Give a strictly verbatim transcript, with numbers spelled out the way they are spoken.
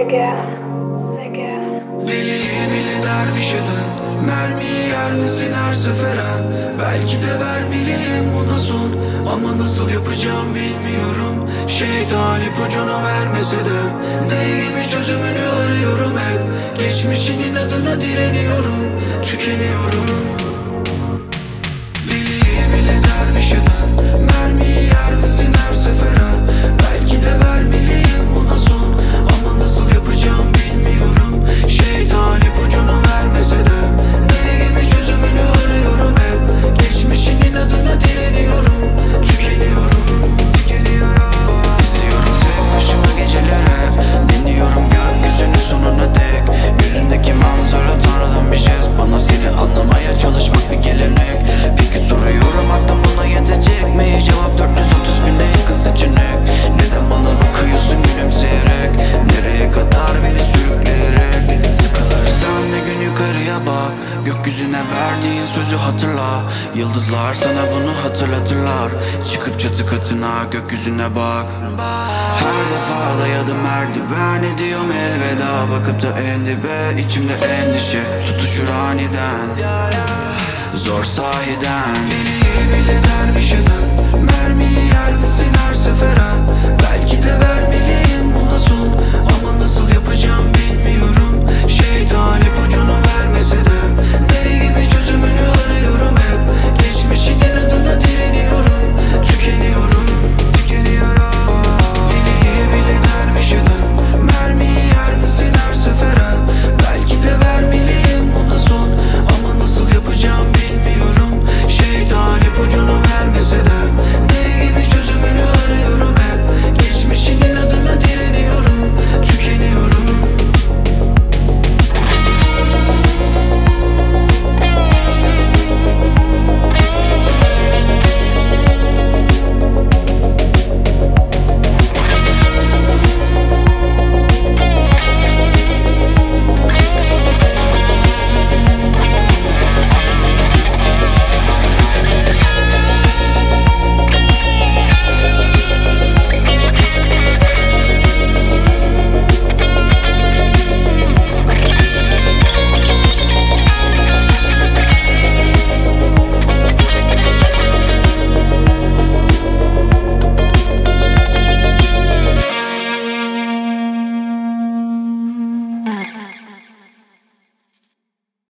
Deliye bile dervişe dön. Mermiyi yer misin her sefere? Belki de vermeliyim buna son, ama nasıl yapacağım bilmiyorum. Şeytan ipucunu vermese de deli gibi çözümünü arıyorum hep. Geçmişinin adına direniyorum, tükeniyorum. Deliye bile dervişe dön. Mermiyi yer misin her sefere? Belki de vermeliyim buna son, ama nasıl yapacağım bilmiyorum. Şeytan ipucunu vermese de deli gibi çözümünü arıyorum hep. Geçmişinin adına direniyorum, tükeniyorum, tükeniyorum. İstiyorum tek başıma geceler hep. Dinliyorum gökyüzünün sonuna dek. Yüzündeki manzara Tanrı'dan bir jest. Bana seni anlamaya çalışmak bir gelenek. Peki soruyorum aklım buna yetecek mi? Cevap dört yüz otuz bin yakın seçenek. Neden bana bakıyorsun gülümseyerek? Nereye kadar beni sürükleyerek? Sıkılırsan bir gün yukarıya bak. Gökyüzüne verdiğin sözü hatırla. Yıldızlar sana bunu hatırlatırlar. Çıkıp çatı katına gökyüzüne bak. Her defa dayadım merdiven, ediyorum elveda. Bakıp da en dibe, içimde endişe tutuşur aniden. Zor sahiden. Deliye bile dervişe dön. Mermiyi yer misin her sefere?